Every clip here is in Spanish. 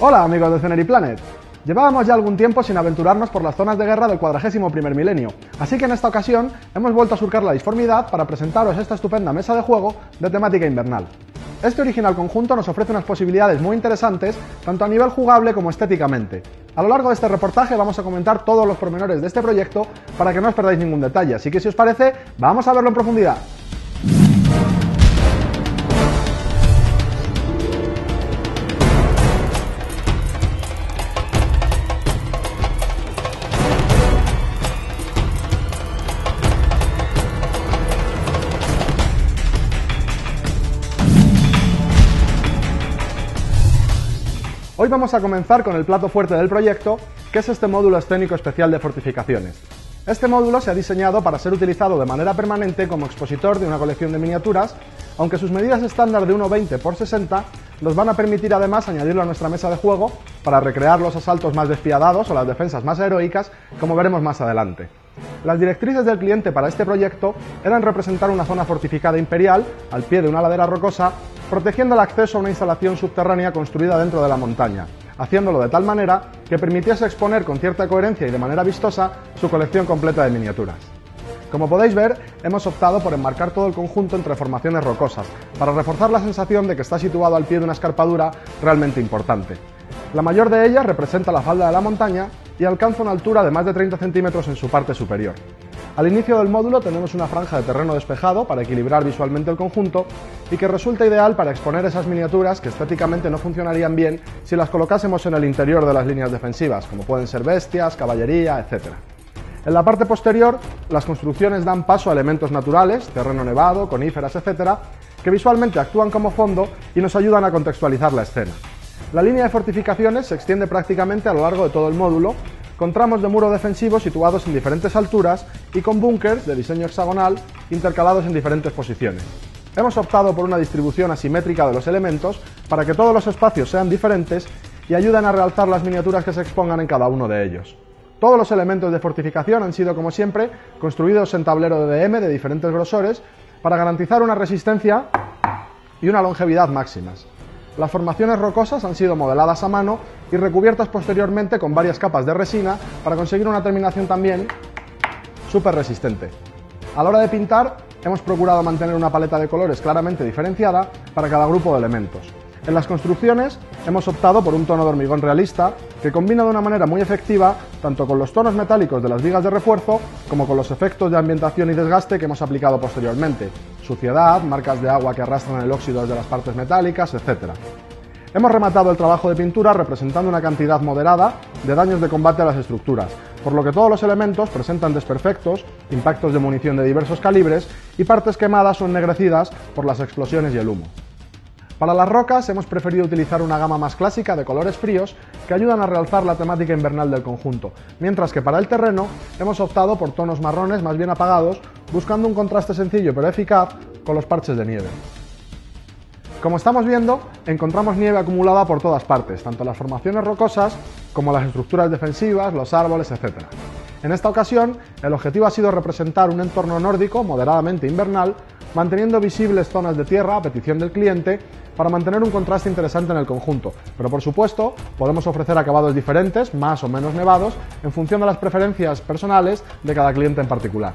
Hola amigos de Scenery Planet. Llevábamos ya algún tiempo sin aventurarnos por las zonas de guerra del 41º milenio, así que en esta ocasión hemos vuelto a surcar la disformidad para presentaros esta estupenda mesa de juego de temática invernal. Este original conjunto nos ofrece unas posibilidades muy interesantes, tanto a nivel jugable como estéticamente. A lo largo de este reportaje vamos a comentar todos los pormenores de este proyecto para que no os perdáis ningún detalle, así que si os parece, vamos a verlo en profundidad. Hoy vamos a comenzar con el plato fuerte del proyecto, que es este módulo escénico especial de fortificaciones. Este módulo se ha diseñado para ser utilizado de manera permanente como expositor de una colección de miniaturas, aunque sus medidas estándar de 1,20 x 60 nos van a permitir además añadirlo a nuestra mesa de juego para recrear los asaltos más despiadados o las defensas más heroicas, como veremos más adelante. Las directrices del cliente para este proyecto eran representar una zona fortificada imperial al pie de una ladera rocosa, protegiendo el acceso a una instalación subterránea construida dentro de la montaña, haciéndolo de tal manera que permitiese exponer con cierta coherencia y de manera vistosa su colección completa de miniaturas. Como podéis ver, hemos optado por enmarcar todo el conjunto entre formaciones rocosas, para reforzar la sensación de que está situado al pie de una escarpadura realmente importante. La mayor de ellas representa la falda de la montaña y alcanza una altura de más de 30 centímetros en su parte superior. Al inicio del módulo tenemos una franja de terreno despejado para equilibrar visualmente el conjunto y que resulta ideal para exponer esas miniaturas que estéticamente no funcionarían bien si las colocásemos en el interior de las líneas defensivas, como pueden ser bestias, caballería, etc. En la parte posterior, las construcciones dan paso a elementos naturales, terreno nevado, coníferas, etc., que visualmente actúan como fondo y nos ayudan a contextualizar la escena. La línea de fortificaciones se extiende prácticamente a lo largo de todo el módulo, con tramos de muro defensivo situados en diferentes alturas y con búnkers de diseño hexagonal intercalados en diferentes posiciones. Hemos optado por una distribución asimétrica de los elementos para que todos los espacios sean diferentes y ayuden a realzar las miniaturas que se expongan en cada uno de ellos. Todos los elementos de fortificación han sido, como siempre, construidos en tablero de DM de diferentes grosores para garantizar una resistencia y una longevidad máximas. Las formaciones rocosas han sido modeladas a mano y recubiertas posteriormente con varias capas de resina para conseguir una terminación también súper resistente. A la hora de pintar, hemos procurado mantener una paleta de colores claramente diferenciada para cada grupo de elementos. En las construcciones hemos optado por un tono de hormigón realista que combina de una manera muy efectiva tanto con los tonos metálicos de las vigas de refuerzo como con los efectos de ambientación y desgaste que hemos aplicado posteriormente, suciedad, marcas de agua que arrastran el óxido de las partes metálicas, etc. Hemos rematado el trabajo de pintura representando una cantidad moderada de daños de combate a las estructuras, por lo que todos los elementos presentan desperfectos, impactos de munición de diversos calibres y partes quemadas o ennegrecidas por las explosiones y el humo. Para las rocas hemos preferido utilizar una gama más clásica de colores fríos que ayudan a realzar la temática invernal del conjunto, mientras que para el terreno hemos optado por tonos marrones más bien apagados, buscando un contraste sencillo pero eficaz con los parches de nieve. Como estamos viendo, encontramos nieve acumulada por todas partes, tanto en las formaciones rocosas como las estructuras defensivas, los árboles, etc. En esta ocasión, el objetivo ha sido representar un entorno nórdico moderadamente invernal, manteniendo visibles zonas de tierra a petición del cliente para mantener un contraste interesante en el conjunto, pero por supuesto podemos ofrecer acabados diferentes, más o menos nevados, en función de las preferencias personales de cada cliente en particular.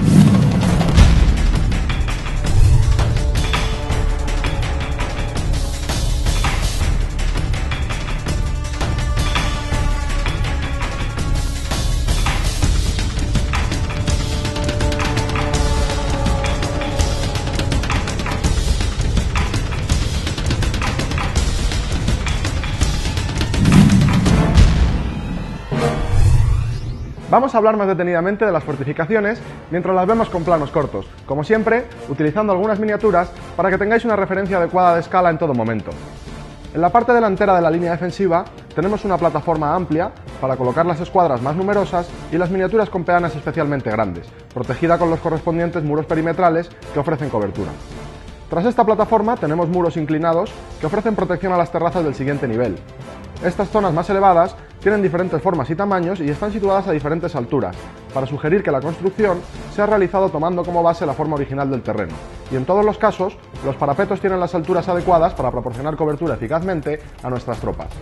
Vamos a hablar más detenidamente de las fortificaciones mientras las vemos con planos cortos, como siempre, utilizando algunas miniaturas para que tengáis una referencia adecuada de escala en todo momento. En la parte delantera de la línea defensiva tenemos una plataforma amplia para colocar las escuadras más numerosas y las miniaturas con peanas especialmente grandes, protegida con los correspondientes muros perimetrales que ofrecen cobertura. Tras esta plataforma tenemos muros inclinados que ofrecen protección a las terrazas del siguiente nivel. Estas zonas más elevadas tienen diferentes formas y tamaños y están situadas a diferentes alturas, para sugerir que la construcción se ha realizado tomando como base la forma original del terreno, y en todos los casos, los parapetos tienen las alturas adecuadas para proporcionar cobertura eficazmente a nuestras tropas.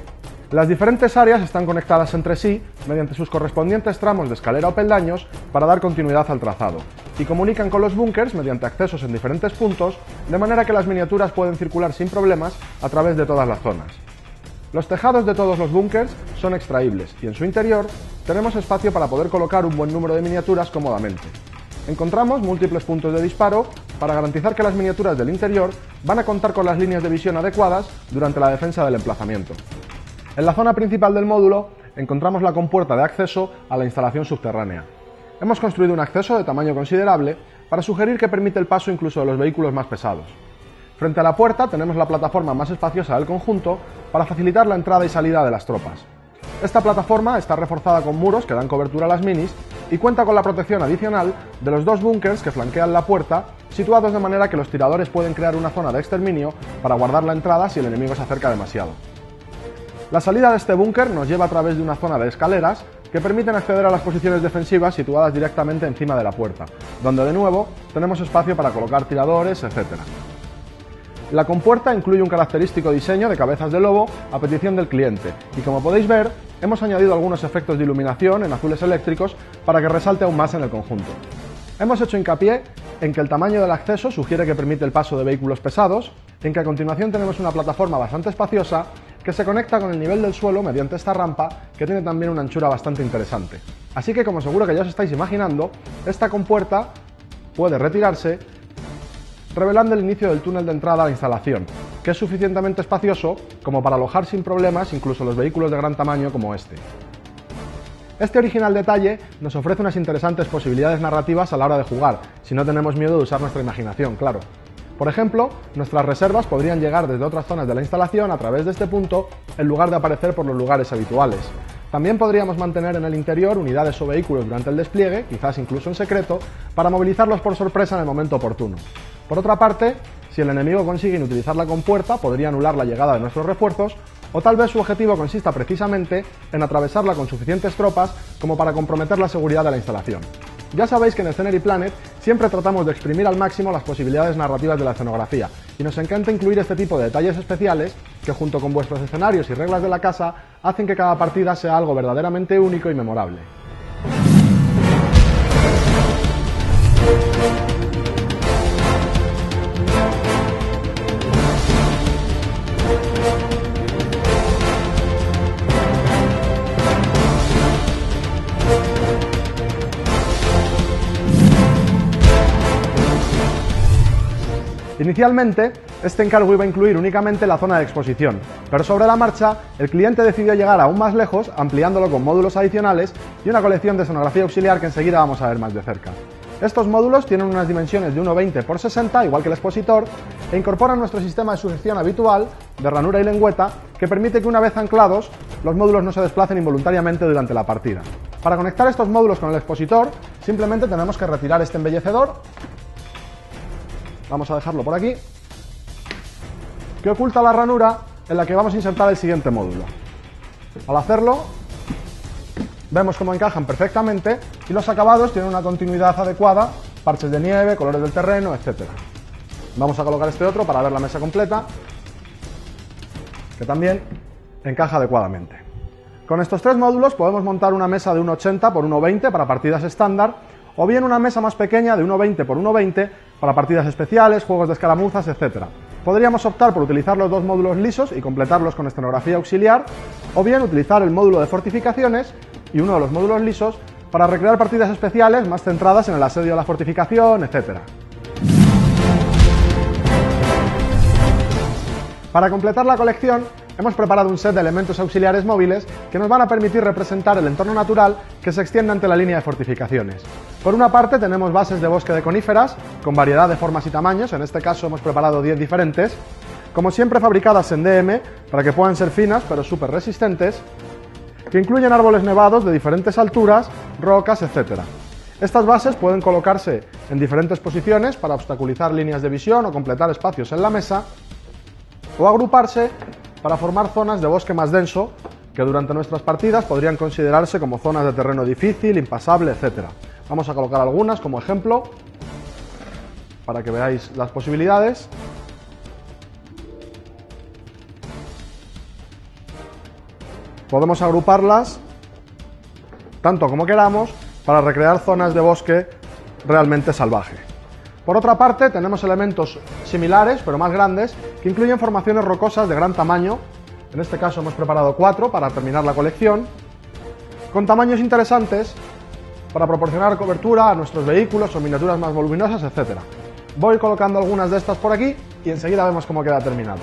Las diferentes áreas están conectadas entre sí mediante sus correspondientes tramos de escalera o peldaños para dar continuidad al trazado, y comunican con los búnkers mediante accesos en diferentes puntos, de manera que las miniaturas pueden circular sin problemas a través de todas las zonas. Los tejados de todos los búnkers son extraíbles y en su interior tenemos espacio para poder colocar un buen número de miniaturas cómodamente. Encontramos múltiples puntos de disparo para garantizar que las miniaturas del interior van a contar con las líneas de visión adecuadas durante la defensa del emplazamiento. En la zona principal del módulo encontramos la compuerta de acceso a la instalación subterránea. Hemos construido un acceso de tamaño considerable para sugerir que permite el paso incluso de los vehículos más pesados. Frente a la puerta tenemos la plataforma más espaciosa del conjunto para facilitar la entrada y salida de las tropas. Esta plataforma está reforzada con muros que dan cobertura a las minis y cuenta con la protección adicional de los dos búnkers que flanquean la puerta, situados de manera que los tiradores pueden crear una zona de exterminio para guardar la entrada si el enemigo se acerca demasiado. La salida de este búnker nos lleva a través de una zona de escaleras que permiten acceder a las posiciones defensivas situadas directamente encima de la puerta, donde de nuevo tenemos espacio para colocar tiradores, etc. La compuerta incluye un característico diseño de cabezas de lobo a petición del cliente y, como podéis ver, hemos añadido algunos efectos de iluminación en azules eléctricos para que resalte aún más en el conjunto. Hemos hecho hincapié en que el tamaño del acceso sugiere que permite el paso de vehículos pesados, en que a continuación tenemos una plataforma bastante espaciosa que se conecta con el nivel del suelo mediante esta rampa que tiene también una anchura bastante interesante. Así que, como seguro que ya os estáis imaginando, esta compuerta puede retirarse revelando el inicio del túnel de entrada a la instalación, que es suficientemente espacioso como para alojar sin problemas incluso los vehículos de gran tamaño como este. Este original detalle nos ofrece unas interesantes posibilidades narrativas a la hora de jugar, si no tenemos miedo de usar nuestra imaginación, claro. Por ejemplo, nuestras reservas podrían llegar desde otras zonas de la instalación a través de este punto, en lugar de aparecer por los lugares habituales. También podríamos mantener en el interior unidades o vehículos durante el despliegue, quizás incluso en secreto, para movilizarlos por sorpresa en el momento oportuno. Por otra parte, si el enemigo consigue inutilizar la compuerta, podría anular la llegada de nuestros refuerzos, o tal vez su objetivo consista precisamente en atravesarla con suficientes tropas como para comprometer la seguridad de la instalación. Ya sabéis que en Scenery Planet siempre tratamos de exprimir al máximo las posibilidades narrativas de la escenografía, y nos encanta incluir este tipo de detalles especiales que, junto con vuestros escenarios y reglas de la casa, hacen que cada partida sea algo verdaderamente único y memorable. Inicialmente, este encargo iba a incluir únicamente la zona de exposición, pero sobre la marcha, el cliente decidió llegar aún más lejos, ampliándolo con módulos adicionales y una colección de escenografía auxiliar que enseguida vamos a ver más de cerca. Estos módulos tienen unas dimensiones de 1,20 x 60, igual que el expositor, e incorporan nuestro sistema de sujeción habitual, de ranura y lengüeta, que permite que una vez anclados, los módulos no se desplacen involuntariamente durante la partida. Para conectar estos módulos con el expositor, simplemente tenemos que retirar este embellecedor. Vamos a dejarlo por aquí, que oculta la ranura en la que vamos a insertar el siguiente módulo. Al hacerlo, vemos cómo encajan perfectamente y los acabados tienen una continuidad adecuada, parches de nieve, colores del terreno, etc. Vamos a colocar este otro para ver la mesa completa, que también encaja adecuadamente. Con estos tres módulos podemos montar una mesa de 1,80 x 1,20 para partidas estándar, o bien una mesa más pequeña de 1,20 x 1,20 para partidas especiales, juegos de escaramuzas, etc. Podríamos optar por utilizar los dos módulos lisos y completarlos con escenografía auxiliar, o bien utilizar el módulo de fortificaciones y uno de los módulos lisos para recrear partidas especiales más centradas en el asedio de la fortificación, etc. Para completar la colección, hemos preparado un set de elementos auxiliares móviles que nos van a permitir representar el entorno natural que se extiende ante la línea de fortificaciones. Por una parte tenemos bases de bosque de coníferas, con variedad de formas y tamaños, en este caso hemos preparado 10 diferentes, como siempre fabricadas en DM, para que puedan ser finas pero súper resistentes, que incluyen árboles nevados de diferentes alturas, rocas, etc. Estas bases pueden colocarse en diferentes posiciones para obstaculizar líneas de visión o completar espacios en la mesa, o agruparse para formar zonas de bosque más denso, que durante nuestras partidas podrían considerarse como zonas de terreno difícil, impasable, etc. Vamos a colocar algunas como ejemplo, para que veáis las posibilidades. podemos agruparlas tanto como queramos para recrear zonas de bosque realmente salvaje. Por otra parte, tenemos elementos similares, pero más grandes, que incluyen formaciones rocosas de gran tamaño. En este caso hemos preparado 4 para terminar la colección, con tamaños interesantes para proporcionar cobertura a nuestros vehículos o miniaturas más voluminosas, etc. Voy colocando algunas de estas por aquí y enseguida vemos cómo queda terminado.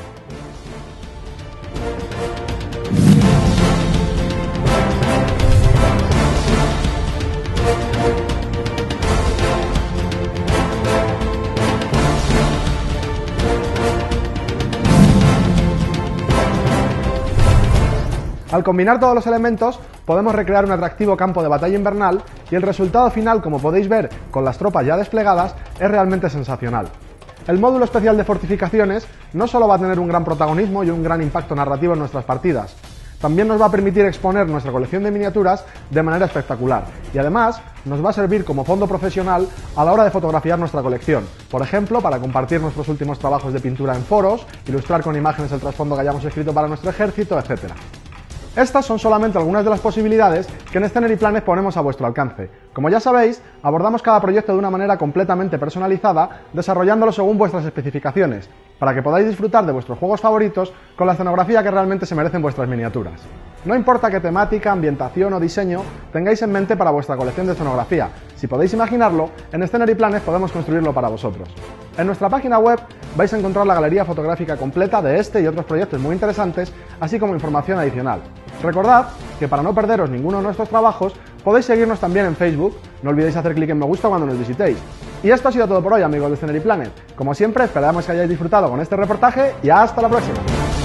Al combinar todos los elementos podemos recrear un atractivo campo de batalla invernal y el resultado final, como podéis ver con las tropas ya desplegadas, es realmente sensacional. El módulo especial de fortificaciones no solo va a tener un gran protagonismo y un gran impacto narrativo en nuestras partidas, también nos va a permitir exponer nuestra colección de miniaturas de manera espectacular y además nos va a servir como fondo profesional a la hora de fotografiar nuestra colección, por ejemplo para compartir nuestros últimos trabajos de pintura en foros, ilustrar con imágenes el trasfondo que hayamos escrito para nuestro ejército, etc. Estas son solamente algunas de las posibilidades que en Scenery Planet ponemos a vuestro alcance. Como ya sabéis, abordamos cada proyecto de una manera completamente personalizada, desarrollándolo según vuestras especificaciones, para que podáis disfrutar de vuestros juegos favoritos con la escenografía que realmente se merecen vuestras miniaturas. No importa qué temática, ambientación o diseño tengáis en mente para vuestra colección de escenografía, si podéis imaginarlo, en Scenery Planet podemos construirlo para vosotros. En nuestra página web vais a encontrar la galería fotográfica completa de este y otros proyectos muy interesantes, así como información adicional. Recordad que para no perderos ninguno de nuestros trabajos, podéis seguirnos también en Facebook, no olvidéis hacer clic en me gusta cuando nos visitéis. Y esto ha sido todo por hoy, amigos de Scenery Planet. Como siempre, esperamos que hayáis disfrutado con este reportaje y hasta la próxima.